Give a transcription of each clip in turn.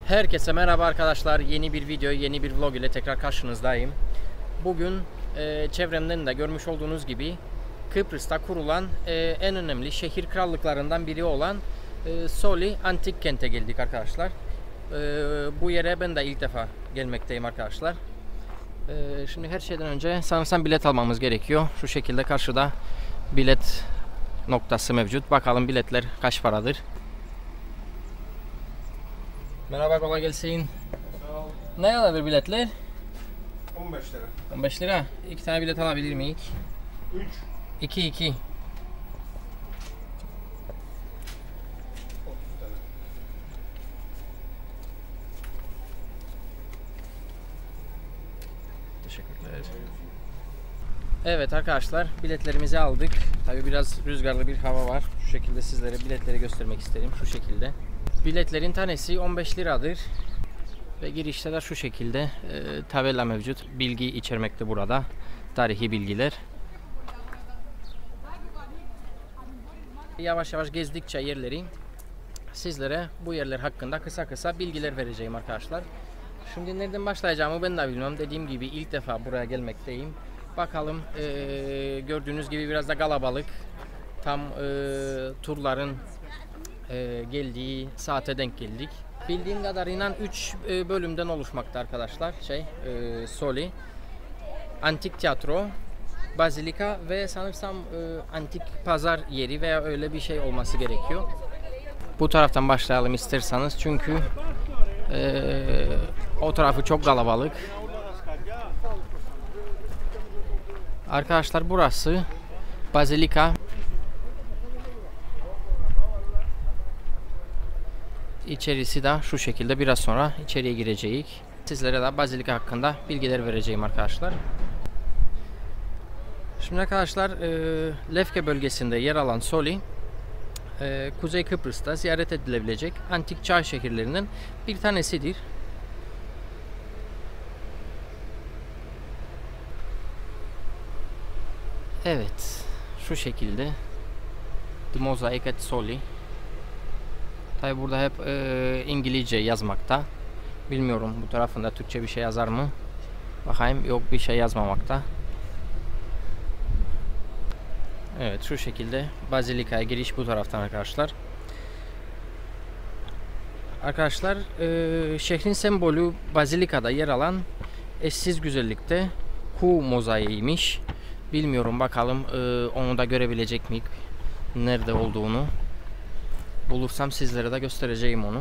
Herkese merhaba arkadaşlar. Yeni bir video, yeni bir vlog ile tekrar karşınızdayım. Bugün çevremden de görmüş olduğunuz gibi Kıbrıs'ta kurulan en önemli şehir krallıklarından biri olan Soli Antik Kent'e geldik arkadaşlar. Bu yere ben de ilk defa gelmekteyim arkadaşlar. Şimdi her şeyden önce sanırsam bilet almamız gerekiyor. Şu şekilde karşıda bilet noktası mevcut. Bakalım biletler kaç paradır. Merhaba, kolay gelsin. Sağ ol. Ne kadardır biletler? 15 lira. 15 lira. 2 tane bilet alabilir miyiz? 3. 2. 30 tane. Teşekkürler. Evet arkadaşlar, biletlerimizi aldık. Tabi biraz rüzgarlı bir hava var. Şu şekilde sizlere biletleri göstermek isterim. Şu şekilde. Biletlerin tanesi 15 liradır. Ve girişte de şu şekilde tabela mevcut. Bilgi içermekte burada. Tarihi bilgiler. Yavaş yavaş gezdikçe yerleri sizlere bu yerler hakkında kısa kısa bilgiler vereceğim arkadaşlar. Şimdi nereden başlayacağımı ben de bilmiyorum. Dediğim gibi ilk defa buraya gelmekteyim. Bakalım, gördüğünüz gibi biraz da kalabalık. Tam turların geldiği saate denk geldik. Bildiğim kadarıyla 3 bölümden oluşmakta arkadaşlar. Soli, Antik Tiyatro, Bazilika ve sanırsam antik pazar yeri veya öyle bir şey olması gerekiyor. Bu taraftan başlayalım isterseniz çünkü o tarafı çok kalabalık. Arkadaşlar burası Bazilika. İçerisi de şu şekilde, biraz sonra içeriye gireceğiz. Sizlere de Bazilika hakkında bilgiler vereceğim arkadaşlar. Şimdi arkadaşlar Lefke bölgesinde yer alan Soli, Kuzey Kıbrıs'ta ziyaret edilebilecek antik çağ şehirlerinden bir tanesidir. Evet, şu şekilde The Mosaic at Soli. Tabi burada hep İngilizce yazmakta. Bilmiyorum bu tarafında Türkçe bir şey yazar mı? Bakayım, yok, bir şey yazmamakta. Evet, şu şekilde Bazilika'ya giriş bu taraftan arkadaşlar. Arkadaşlar şehrin sembolü Bazilika'da yer alan eşsiz güzellikte kuğu mozaiğiymiş. Bilmiyorum, bakalım onu da görebilecek miyik? Nerede olduğunu. Bulursam sizlere de göstereceğim onu.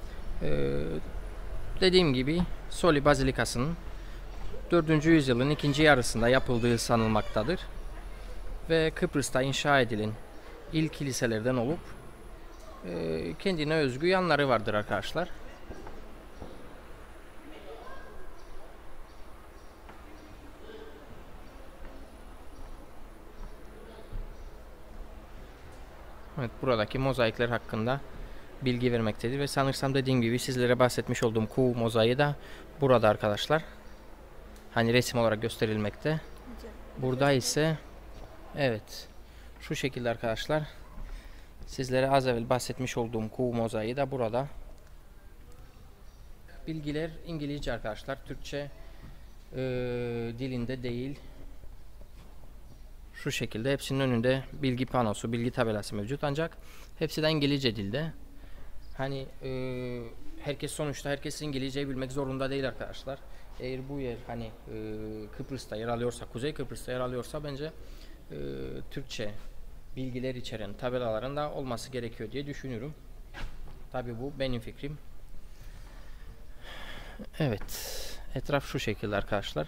Dediğim gibi Soli Bazilikası'nın 4. yüzyılın ikinci yarısında yapıldığı sanılmaktadır. Ve Kıbrıs'ta inşa edilen ilk kiliselerden olup kendine özgü yanları vardır arkadaşlar. Evet, buradaki mozaikler hakkında bilgi vermektedir ve sanırsam dediğim gibi sizlere bahsetmiş olduğum kuğu mozaiği de burada arkadaşlar. Hani resim olarak gösterilmekte. Burada ise evet, şu şekilde arkadaşlar. Sizlere az evvel bahsetmiş olduğum kuğu mozaiği de burada. Bilgiler İngilizce arkadaşlar. Türkçe dilinde değil. Şu şekilde hepsinin önünde bilgi panosu, bilgi tabelası mevcut, ancak hepsi de İngilizce dilde. Hani herkes İngilizceyi bilmek zorunda değil arkadaşlar. Eğer bu yer hani Kıbrıs'ta yer alıyorsa, Kuzey Kıbrıs'ta yer alıyorsa bence Türkçe bilgiler içeren tabelaların da olması gerekiyor diye düşünüyorum. Tabii bu benim fikrim. Evet, etraf şu şekilde arkadaşlar.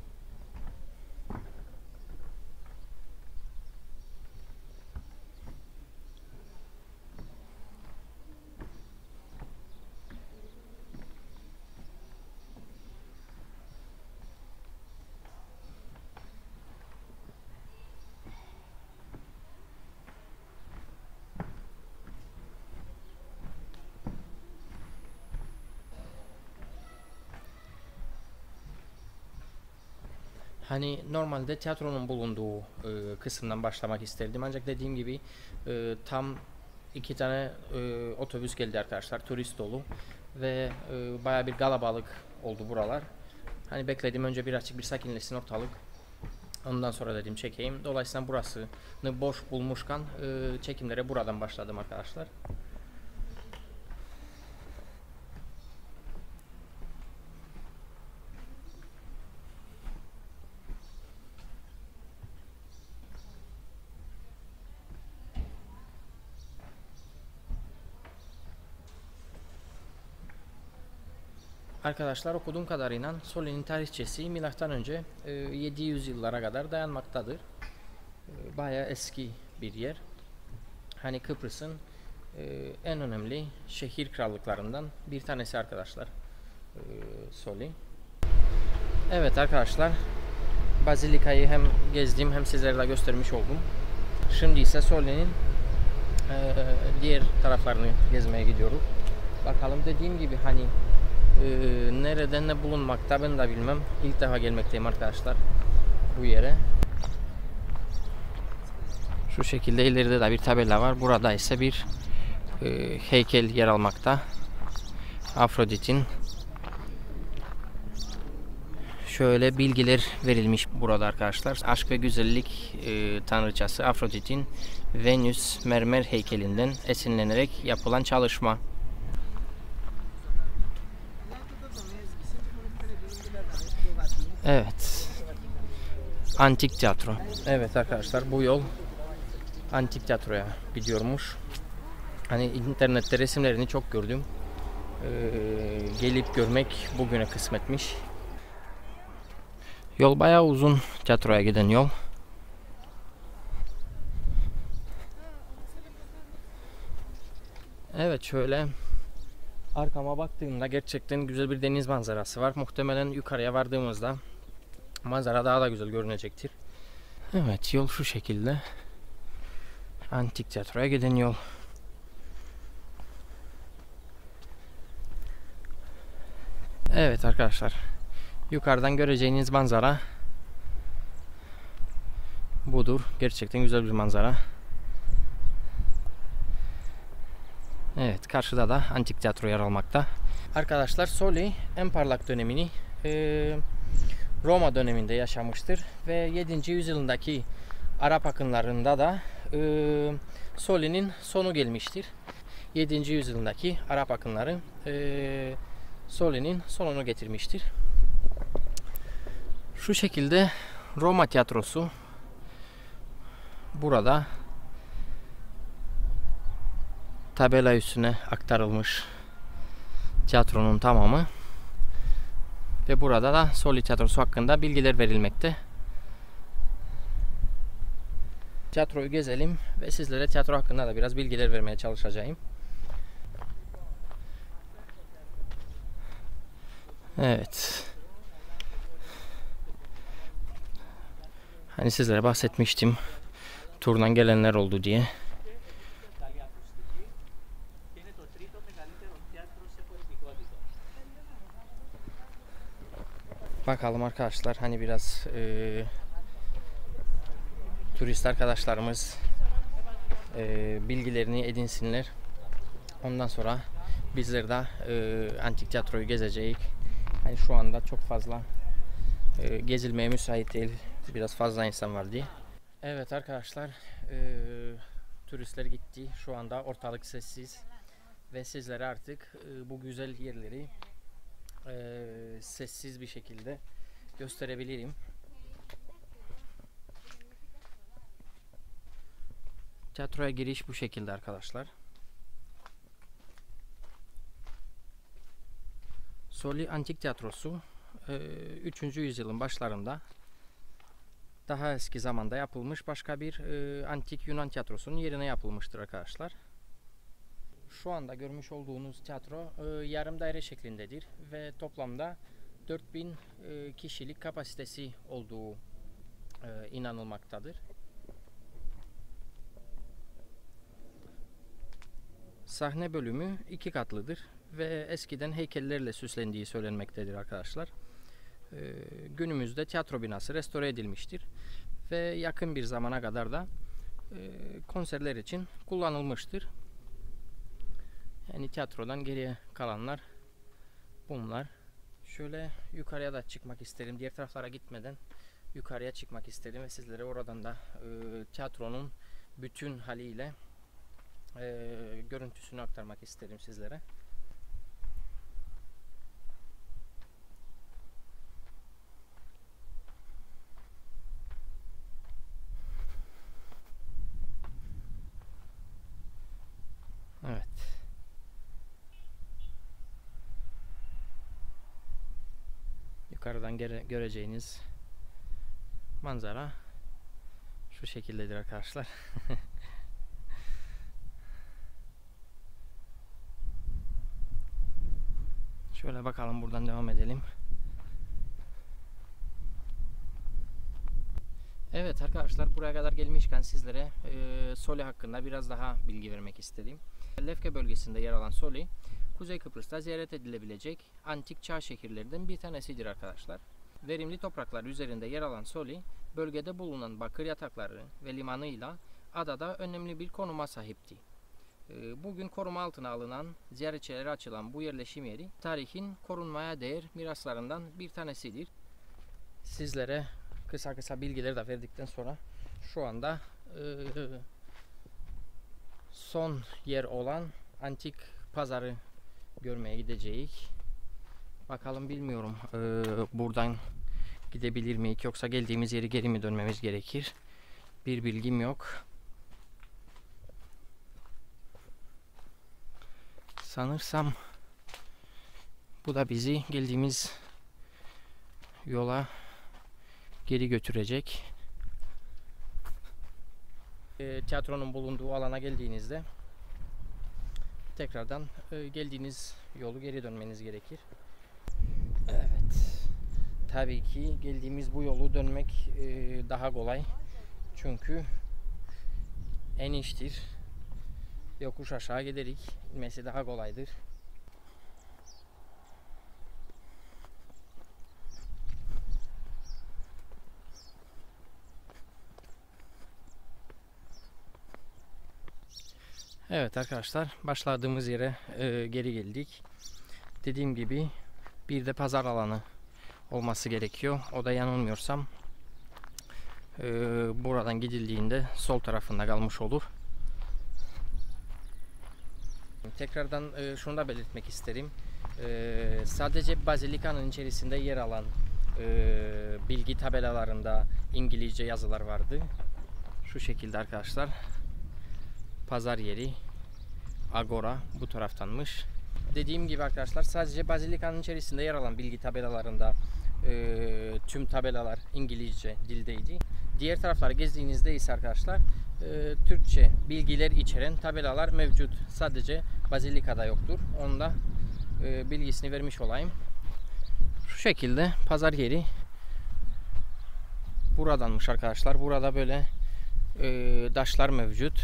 Hani normalde tiyatronun bulunduğu kısımdan başlamak isterdim, ancak dediğim gibi tam 2 tane otobüs geldi arkadaşlar, turist dolu ve baya bir kalabalık oldu buralar. Hani bekledim önce birazcık bir sakinleşsin ortalık. Ondan sonra dedim çekeyim. Dolayısıyla burasını boş bulmuşken çekimlere buradan başladım arkadaşlar. Arkadaşlar okuduğum kadarıyla Soli'nin tarihçesi milattan önce 700 yıllara kadar dayanmaktadır. Bayağı eski bir yer. Hani Kıbrıs'ın en önemli şehir krallıklarından bir tanesi arkadaşlar. Soli. Evet arkadaşlar, Bazilika'yı hem gezdim hem sizlere de göstermiş oldum. Şimdi ise Soli'nin diğer taraflarını gezmeye gidiyoruz. Bakalım, dediğim gibi hani nereden ne bulunmakta ben de bilmem. İlk defa gelmekteyim arkadaşlar bu yere. Şu şekilde ileride de bir tabela var. Burada ise bir heykel yer almakta. Afrodit'in şöyle bilgiler verilmiş burada arkadaşlar. Aşk ve güzellik tanrıçası Afrodit'in Venüs mermer heykelinden esinlenerek yapılan çalışma. Evet. Antik tiyatro. Evet arkadaşlar, bu yol antik tiyatroya gidiyormuş. Hani internette resimlerini çok gördüm. Gelip görmek bugüne kısmetmiş. Yol bayağı uzun, tiyatroya giden yol. Evet, şöyle arkama baktığımda gerçekten güzel bir deniz manzarası var. Muhtemelen yukarıya vardığımızda manzara daha da güzel görünecektir. Evet, yol şu şekilde. Antik tiyatroya giden yol. Evet arkadaşlar, yukarıdan göreceğiniz manzara budur. Gerçekten güzel bir manzara. Evet, karşıda da antik tiyatro yer almakta. Arkadaşlar, Soli en parlak dönemini Roma döneminde yaşamıştır ve 7. yüzyıldaki Arap akınlarında da Soli'nin sonu gelmiştir. 7. yüzyıldaki Arap akınları Soli'nin sonunu getirmiştir. Şu şekilde Roma tiyatrosu burada tabela üstüne aktarılmış, tiyatronun tamamı ve burada da Soli tiyatrosu hakkında bilgiler verilmekte. Tiyatroyu gezelim ve sizlere tiyatro hakkında da biraz bilgiler vermeye çalışacağım. Evet. Hani sizlere bahsetmiştim, turdan gelenler oldu diye. Bakalım arkadaşlar, hani biraz turist arkadaşlarımız bilgilerini edinsinler. Ondan sonra bizler de antik tiyatroyu gezeceğiz. Hani şu anda çok fazla gezilmeye müsait değil. Biraz fazla insan var diye. Evet arkadaşlar, turistler gitti. Şu anda ortalık sessiz ve sizlere artık bu güzel yerleri sessiz bir şekilde gösterebilirim. Tiyatroya giriş bu şekilde arkadaşlar. Soli Antik Tiyatrosu 3. yüzyılın başlarında daha eski zamanda yapılmış başka bir antik Yunan tiyatrosunun yerine yapılmıştır arkadaşlar. Şu anda görmüş olduğunuz tiyatro yarım daire şeklindedir ve toplamda 4000 kişilik kapasitesi olduğu inanılmaktadır. Sahne bölümü 2 katlıdır ve eskiden heykellerle süslendiği söylenmektedir arkadaşlar. Günümüzde tiyatro binası restore edilmiştir ve yakın bir zamana kadar da konserler için kullanılmıştır. Yani tiyatrodan geriye kalanlar Bunlar. Şöyle yukarıya da çıkmak isterim. Diğer taraflara gitmeden yukarıya çıkmak isterim ve sizlere oradan da tiyatronun bütün haliyle görüntüsünü aktarmak isterim sizlere. Evet. Yukarıdan göreceğiniz manzara şu şekildedir arkadaşlar. Şöyle bakalım, buradan devam edelim. Evet arkadaşlar, buraya kadar gelmişken sizlere Soli hakkında biraz daha bilgi vermek istedim. Lefke bölgesinde yer alan Soli, Kuzey Kıbrıs'ta ziyaret edilebilecek antik çağ şehirlerinden bir tanesidir arkadaşlar. Verimli topraklar üzerinde yer alan Soli, bölgede bulunan bakır yatakları ve limanıyla adada önemli bir konuma sahipti. Bugün koruma altına alınan, ziyaretçilere açılan bu yerleşim yeri, tarihin korunmaya değer miraslarından bir tanesidir. Sizlere kısa bilgileri de verdikten sonra şu anda son yer olan antik pazarı görmeye gideceğiz. Bakalım, bilmiyorum buradan gidebilir miyiz, yoksa geldiğimiz yeri geri mi dönmemiz gerekir? Bir bilgim yok. Sanırsam bu da bizi geldiğimiz yola geri götürecek. Tiyatronun bulunduğu alana geldiğinizde tekrardan geldiğiniz yolu geri dönmeniz gerekir. Evet. Tabii ki geldiğimiz bu yolu dönmek daha kolay. Çünkü eniştir. Yokuş aşağı giderek inmesi daha kolaydır. Evet arkadaşlar, başladığımız yere geri geldik. Dediğim gibi bir de pazar alanı olması gerekiyor. O da yanılmıyorsam buradan gidildiğinde sol tarafında kalmış olur. Tekrardan şunu da belirtmek isterim. Sadece bazilikanın içerisinde yer alan bilgi tabelalarında İngilizce yazılar vardı. Şu şekilde arkadaşlar. Pazar yeri, Agora bu taraftanmış. Dediğim gibi arkadaşlar, sadece bazilikanın içerisinde yer alan bilgi tabelalarında tüm tabelalar İngilizce dildeydi. Diğer tarafları gezdiğinizde ise arkadaşlar Türkçe bilgiler içeren tabelalar mevcut. Sadece bazilikada yoktur. Onu da bilgisini vermiş olayım. Şu şekilde pazar yeri buradanmış arkadaşlar. Burada böyle taşlar mevcut.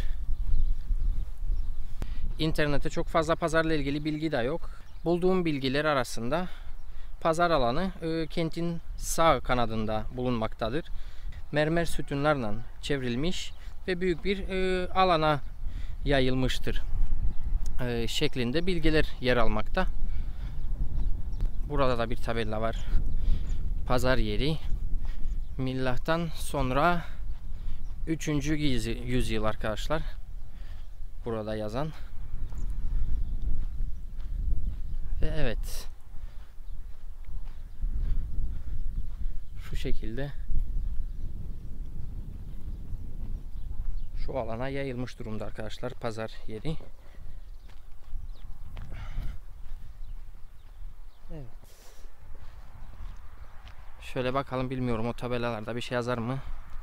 İnternette çok fazla pazarla ilgili bilgi de yok. Bulduğum bilgiler arasında pazar alanı kentin sağ kanadında bulunmaktadır. Mermer sütunlarla çevrilmiş ve büyük bir alana yayılmıştır şeklinde bilgiler yer almakta. Burada da bir tabela var. Pazar yeri milattan sonra 3. yüzyıl arkadaşlar. Burada yazan. Ve evet. Şu şekilde şu alana yayılmış durumda arkadaşlar pazar yeri. Evet. Şöyle bakalım, bilmiyorum o tabelalarda bir şey yazar mı?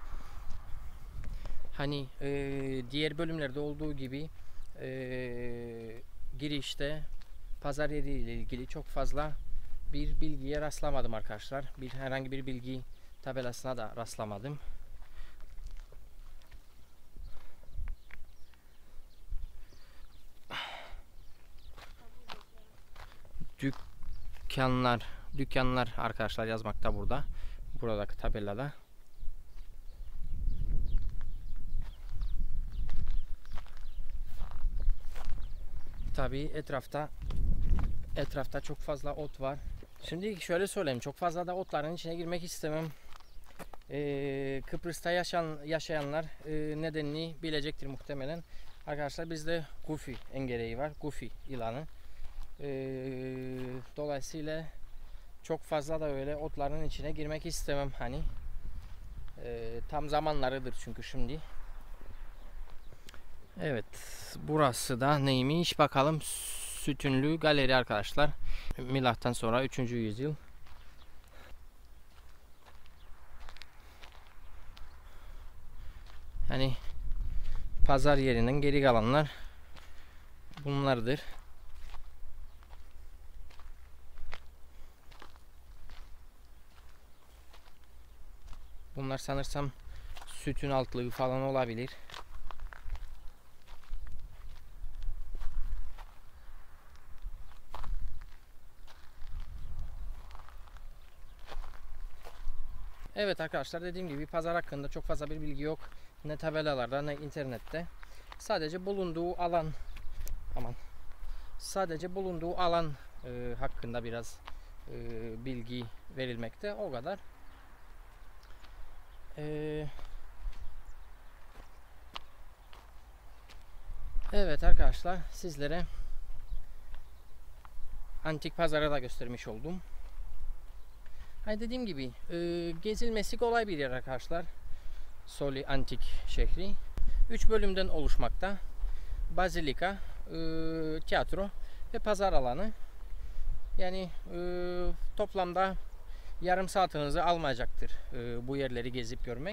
Hani diğer bölümlerde olduğu gibi girişte pazar yeri ile ilgili çok fazla bir bilgiye rastlamadım arkadaşlar. Herhangi bir bilgi tabelasına da rastlamadım. Dükkanlar arkadaşlar yazmakta burada. Buradaki tabelada. Tabii etrafta Etrafta çok fazla ot var. Şimdi şöyle söyleyeyim, çok fazla da otların içine girmek istemem. Kıbrıs'ta yaşayanlar nedenini bilecektir muhtemelen. Arkadaşlar bizde Gufi engereği var. Gufi yılanı. Dolayısıyla çok fazla da öyle otların içine girmek istemem hani. Tam zamanlarıdır çünkü şimdi. Evet, burası da neymiş bakalım. Sütunlu galeri arkadaşlar. Milattan sonra 3. yüzyıl. Yani pazar yerinden geri kalanlar bunlardır. Bunlar sanırsam sütün altlığı falan olabilir. Evet arkadaşlar, dediğim gibi pazar hakkında çok fazla bir bilgi yok. Ne tabelalarda ne internette. Sadece bulunduğu alan hakkında biraz bilgi verilmekte. O kadar. Evet arkadaşlar, sizlere antik pazarı da göstermiş oldum. Hani dediğim gibi gezilmesi kolay bir yer arkadaşlar. Soli Antik şehri 3 bölümden oluşmakta. Bazilika, tiyatro ve pazar alanı. Yani toplamda yarım saatinizi almayacaktır bu yerleri gezip görmek.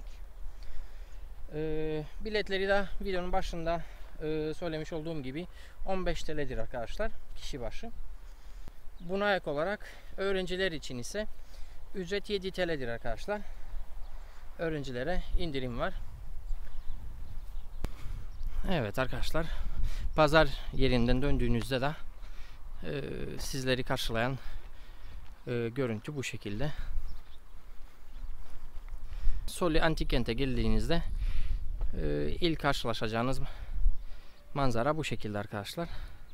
Biletleri de videonun başında söylemiş olduğum gibi 15 TL'dir arkadaşlar kişi başı. Buna ek olarak öğrenciler için ise ücret 7 TL'dir arkadaşlar. Öğrencilere indirim var. Evet arkadaşlar, pazar yerinden döndüğünüzde de sizleri karşılayan görüntü bu şekilde. Soli Antik Kent'e geldiğinizde ilk karşılaşacağınız manzara bu şekilde arkadaşlar.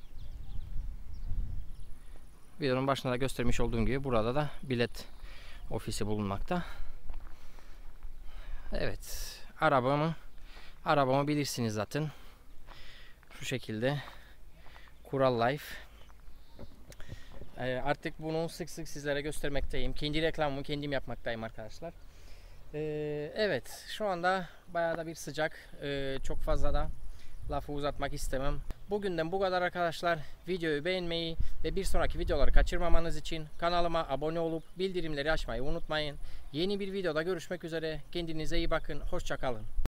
Videonun başında da göstermiş olduğum gibi burada da bilet ofisi bulunmakta. Evet, arabamı bilirsiniz zaten. Şu şekilde Kural Life. Artık bunu sık sık sizlere göstermekteyim. Kendi reklamımı kendim yapmaktayım arkadaşlar. Evet, şu anda bayağı da bir sıcak. Çok fazla da lafı uzatmak istemem. Bugünden bu kadar arkadaşlar. Videoyu beğenmeyi ve bir sonraki videoları kaçırmamanız için kanalıma abone olup bildirimleri açmayı unutmayın. Yeni bir videoda görüşmek üzere. Kendinize iyi bakın. Hoşça kalın.